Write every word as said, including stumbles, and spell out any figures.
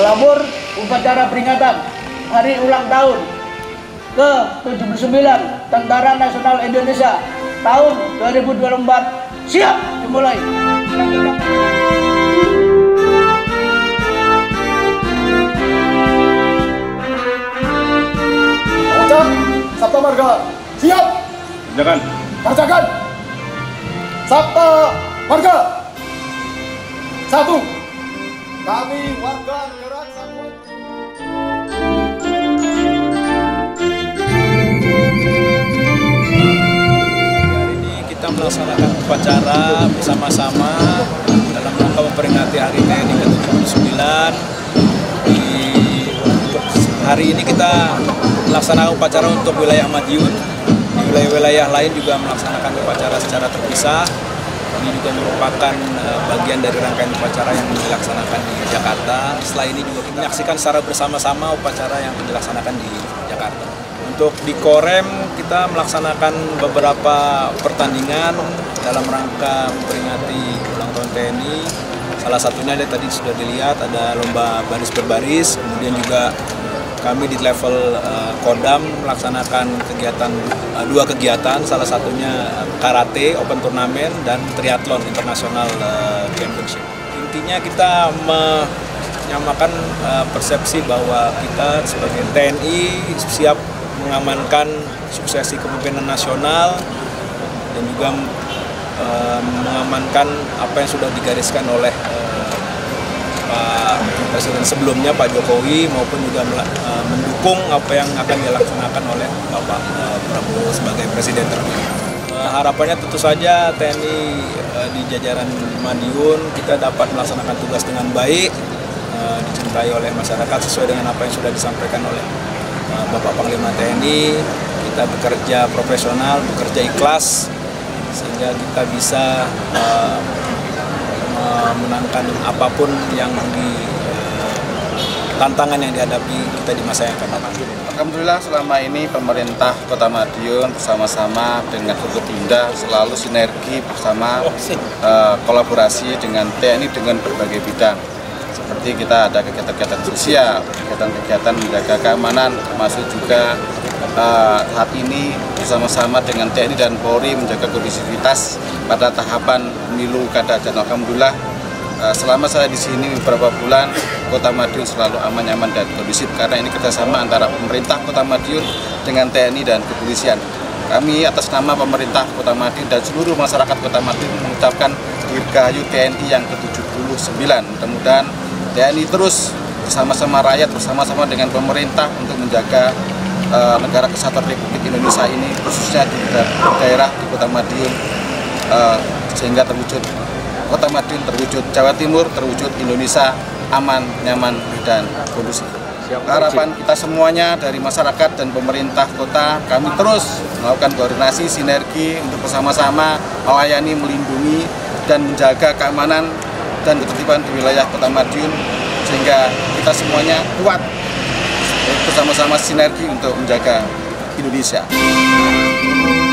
melabur upacara peringatan hari ulang tahun ke tujuh puluh sembilan Tentara Nasional Indonesia tahun dua ribu dua puluh empat siap dimulai. Ucap Sabta Marga siap. Jangan. Bacakan. Sabta Marga. Satu. Kami warga negara Kesatuan. Hari ini kita melaksanakan upacara bersama-sama dalam rangka memperingati Hari T N I ke tujuh puluh sembilan. Di hari ini kita melaksanakan upacara untuk wilayah Madiun. Di wilayah-wilayah lain juga melaksanakan upacara secara terpisah. Ini juga merupakan bagian dari rangkaian upacara yang dilaksanakan di Jakarta. Setelah ini juga kita menyaksikan secara bersama-sama upacara yang dilaksanakan di Jakarta. Untuk di Korem kita melaksanakan beberapa pertandingan dalam rangka memperingati ulang tahun T N I. Salah satunya ada tadi sudah dilihat ada lomba baris berbaris, kemudian juga kami di level uh, Kodam melaksanakan kegiatan uh, dua kegiatan, salah satunya uh, karate open turnamen dan triathlon internasional uh, championship. Intinya kita menyamakan uh, persepsi bahwa kita sebagai T N I siap mengamankan suksesi kepemimpinan nasional dan juga uh, mengamankan apa yang sudah digariskan oleh uh, Pak Presiden sebelumnya Pak Jokowi maupun juga mendukung apa yang akan dilaksanakan oleh Bapak Prabowo sebagai Presiden terpilih. Harapannya tentu saja T N I di jajaran Madiun kita dapat melaksanakan tugas dengan baik, dicintai oleh masyarakat sesuai dengan apa yang sudah disampaikan oleh Bapak Panglima T N I. Kita bekerja profesional, bekerja ikhlas sehingga kita bisa menangkan apapun yang di tantangan yang dihadapi kita di masa yang akan datang. Alhamdulillah selama ini pemerintah Kota Madiun bersama-sama dengan Forkopimda selalu sinergi bersama uh, kolaborasi dengan T N I dengan berbagai bidang. Seperti kita ada kegiatan-kegiatan sosial, kegiatan-kegiatan menjaga keamanan, termasuk juga uh, saat ini bersama-sama dengan T N I dan Polri menjaga kondusivitas pada tahapan pemilu kada. Dan alhamdulillah selama saya di sini beberapa bulan Kota Madiun selalu aman, nyaman dan kondusif karena ini kerjasama antara pemerintah Kota Madiun dengan T N I dan kepolisian. Kami atas nama pemerintah Kota Madiun dan seluruh masyarakat Kota Madiun mengucapkan Dirgahayu T N I yang ke tujuh puluh sembilan. Mudah-mudahan T N I terus bersama-sama rakyat, bersama-sama dengan pemerintah untuk menjaga uh, negara kesatuan Republik Indonesia ini, khususnya di daerah di Kota Madiun, uh, sehingga terwujud Kota Madiun, terwujud Jawa Timur, terwujud Indonesia aman, nyaman, dan kondusif. Harapan kita semuanya dari masyarakat dan pemerintah kota, kami terus melakukan koordinasi, sinergi untuk bersama-sama melayani, melindungi, dan menjaga keamanan dan ketertiban di wilayah Kota Madiun, sehingga kita semuanya kuat bersama-sama sinergi untuk menjaga Indonesia.